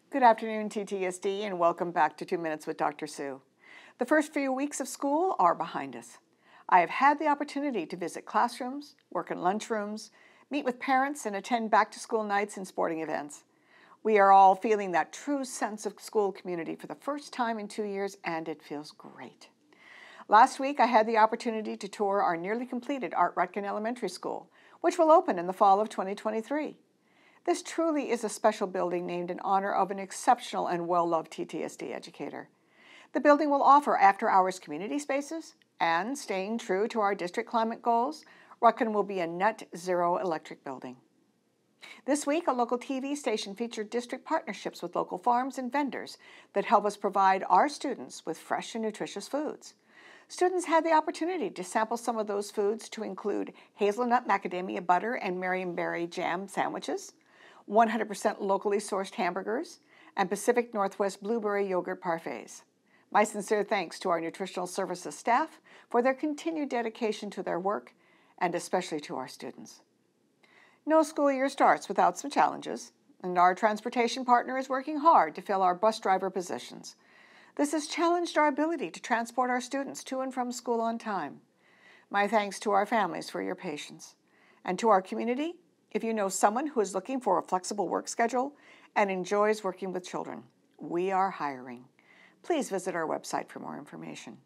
Good afternoon, TTSD, and welcome back to 2 Minutes with Dr. Sue. The first few weeks of school are behind us. I have had the opportunity to visit classrooms, work in lunchrooms, meet with parents, and attend back-to-school nights and sporting events. We are all feeling that true sense of school community for the first time in 2 years, and it feels great. Last week, I had the opportunity to tour our nearly completed Art Rutkin Elementary School, which will open in the fall of 2023. This truly is a special building named in honor of an exceptional and well-loved TTSD educator. The building will offer after-hours community spaces, and staying true to our district climate goals, Rutkin will be a net zero electric building. This week, a local TV station featured district partnerships with local farms and vendors that help us provide our students with fresh and nutritious foods. Students had the opportunity to sample some of those foods to include hazelnut macadamia butter and marionberry jam sandwiches, 100% locally sourced hamburgers, and Pacific Northwest blueberry yogurt parfaits. My sincere thanks to our nutritional services staff for their continued dedication to their work, and especially to our students. No school year starts without some challenges, and our transportation partner is working hard to fill our bus driver positions. This has challenged our ability to transport our students to and from school on time. My thanks to our families for your patience. And to our community, if you know someone who is looking for a flexible work schedule and enjoys working with children, we are hiring. Please visit our website for more information.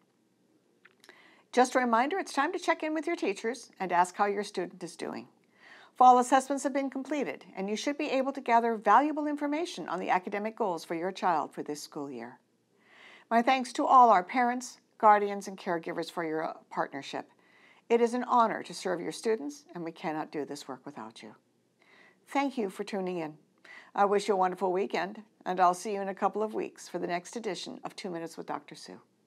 Just a reminder, it's time to check in with your teachers and ask how your student is doing. Fall assessments have been completed, and you should be able to gather valuable information on the academic goals for your child for this school year. My thanks to all our parents, guardians, and caregivers for your partnership. It is an honor to serve your students, and we cannot do this work without you. Thank you for tuning in. I wish you a wonderful weekend, and I'll see you in a couple of weeks for the next edition of 2 Minutes with Dr. Sue.